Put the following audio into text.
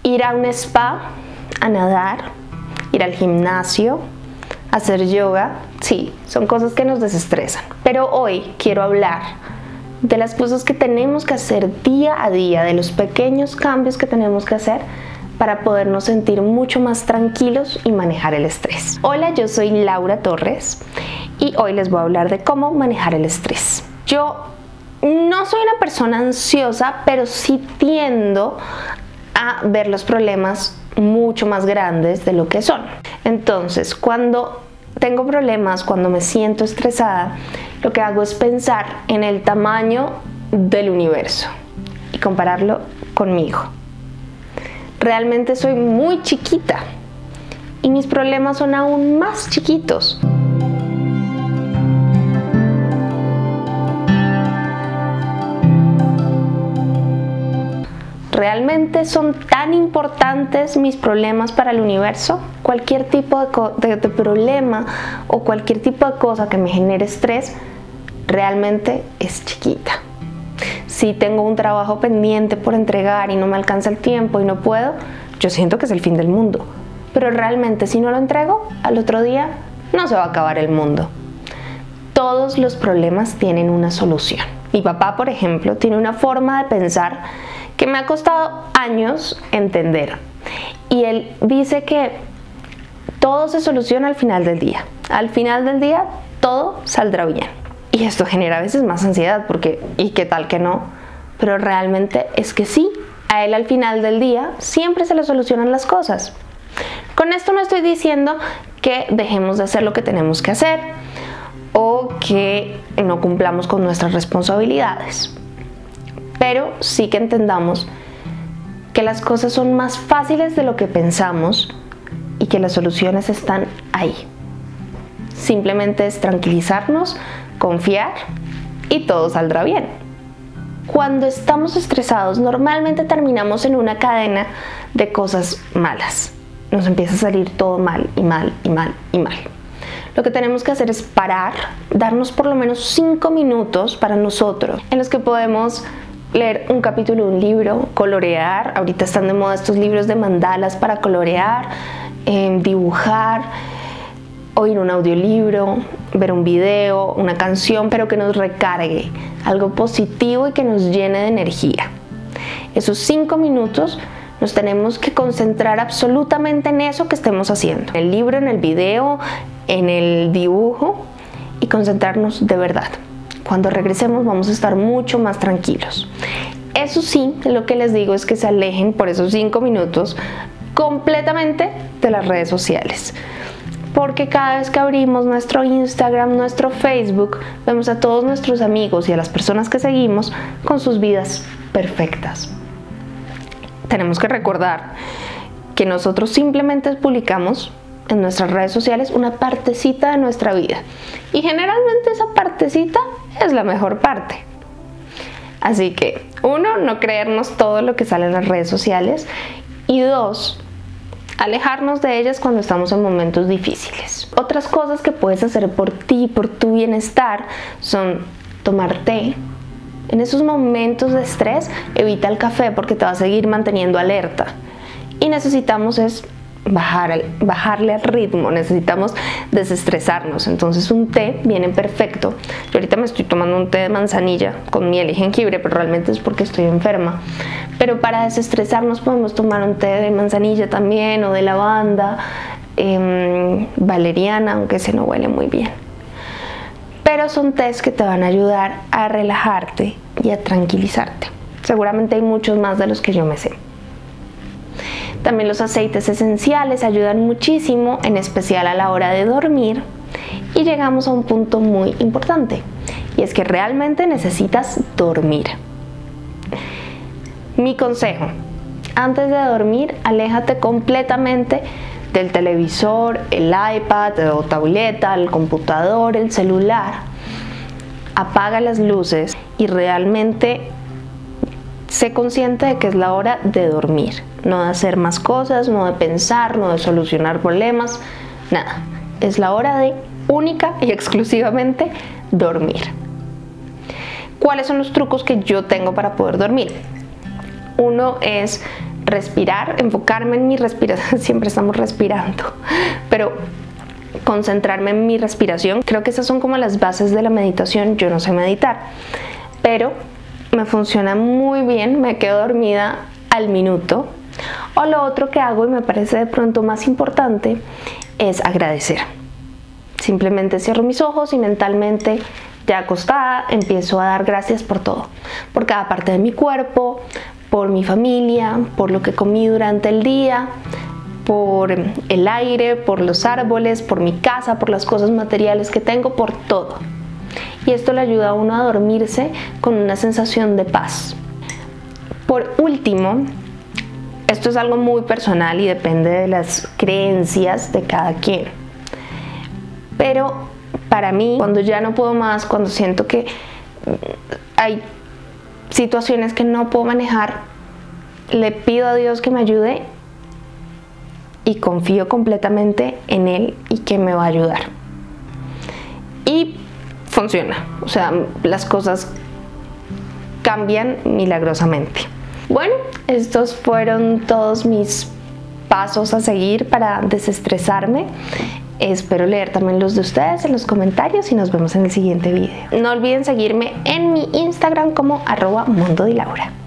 Ir a un spa, a nadar, ir al gimnasio, hacer yoga, sí, son cosas que nos desestresan. Pero hoy quiero hablar de las cosas que tenemos que hacer día a día, de los pequeños cambios que tenemos que hacer para podernos sentir mucho más tranquilos y manejar el estrés. Hola, yo soy Laura Torres y hoy les voy a hablar de cómo manejar el estrés. Yo no soy una persona ansiosa, pero sí tiendo a ver los problemas mucho más grandes de lo que son. Entonces, cuando tengo problemas, cuando me siento estresada, lo que hago es pensar en el tamaño del universo y compararlo conmigo. Realmente soy muy chiquita y mis problemas son aún más chiquitos. ¿Realmente son tan importantes mis problemas para el universo? Cualquier tipo de problema o cualquier tipo de cosa que me genere estrés realmente es chiquita. Si tengo un trabajo pendiente por entregar y no me alcanza el tiempo y no puedo, yo siento que es el fin del mundo. Pero realmente si no lo entrego, al otro día no se va a acabar el mundo. Todos los problemas tienen una solución. Mi papá, por ejemplo, tiene una forma de pensar que me ha costado años entender. Y él dice que todo se soluciona al final del día. Al final del día todo saldrá bien. Y esto genera a veces más ansiedad porque ¿y qué tal que no? Pero realmente es que sí. A él al final del día siempre se le solucionan las cosas. Con esto no estoy diciendo que dejemos de hacer lo que tenemos que hacer o que no cumplamos con nuestras responsabilidades. Pero sí que entendamos que las cosas son más fáciles de lo que pensamos y que las soluciones están ahí. Simplemente es tranquilizarnos, confiar y todo saldrá bien. Cuando estamos estresados, normalmente terminamos en una cadena de cosas malas. Nos empieza a salir todo mal y mal y mal y mal. Lo que tenemos que hacer es parar, darnos por lo menos 5 minutos para nosotros, en los que podemos leer un capítulo de un libro, colorear. Ahorita están de moda estos libros de mandalas para colorear, dibujar, oír un audiolibro, ver un video, una canción, pero que nos recargue, algo positivo y que nos llene de energía. Esos 5 minutos nos tenemos que concentrar absolutamente en eso que estemos haciendo, en el libro, en el video, en el dibujo, y concentrarnos de verdad. Cuando regresemos vamos a estar mucho más tranquilos. Eso sí, lo que les digo es que se alejen por esos 5 minutos completamente de las redes sociales. Porque cada vez que abrimos nuestro Instagram, nuestro Facebook, vemos a todos nuestros amigos y a las personas que seguimos con sus vidas perfectas. Tenemos que recordar que nosotros simplemente publicamos en nuestras redes sociales una partecita de nuestra vida. Y generalmente esa partecita es la mejor parte. Así que, 1, no creernos todo lo que sale en las redes sociales. Y 2, alejarnos de ellas cuando estamos en momentos difíciles. Otras cosas que puedes hacer por ti, por tu bienestar, son tomar té. En esos momentos de estrés, evita el café porque te va a seguir manteniendo alerta. Y necesitamos bajarle al ritmo, necesitamos desestresarnos. Entonces un té viene perfecto. Yo ahorita me estoy tomando un té de manzanilla con miel y jengibre, pero realmente es porque estoy enferma. Pero para desestresarnos podemos tomar un té de manzanilla también, o de lavanda, valeriana, aunque ese no huele muy bien. Pero son tés que te van a ayudar a relajarte y a tranquilizarte. Seguramente hay muchos más de los que yo me sé. También los aceites esenciales ayudan muchísimo, en especial a la hora de dormir. Y llegamos a un punto muy importante, y es que realmente necesitas dormir. Mi consejo: antes de dormir, aléjate completamente del televisor, el iPad o tableta, el computador, el celular. Apaga las luces y realmente sé consciente de que es la hora de dormir, no de hacer más cosas, no de pensar, no de solucionar problemas, nada. Es la hora de única y exclusivamente dormir. ¿Cuáles son los trucos que yo tengo para poder dormir? Uno es respirar, enfocarme en mi respiración, siempre estamos respirando, pero concentrarme en mi respiración. Creo que esas son como las bases de la meditación. Yo no sé meditar, pero me funciona muy bien, me quedo dormida al minuto. O lo otro que hago, y me parece de pronto más importante, es agradecer. Simplemente cierro mis ojos y mentalmente, ya acostada, empiezo a dar gracias por todo, por cada parte de mi cuerpo, por mi familia, por lo que comí durante el día, por el aire, por los árboles, por mi casa, por las cosas materiales que tengo, por todo. Y esto le ayuda a uno a dormirse con una sensación de paz. Por último, esto es algo muy personal y depende de las creencias de cada quien, pero para mí, cuando ya no puedo más, cuando siento que hay situaciones que no puedo manejar, le pido a Dios que me ayude y confío completamente en Él y que me va a ayudar. Y funciona, o sea, las cosas cambian milagrosamente. Bueno, estos fueron todos mis pasos a seguir para desestresarme. Espero leer también los de ustedes en los comentarios y nos vemos en el siguiente video. No olviden seguirme en mi Instagram como @MundoDiLaura.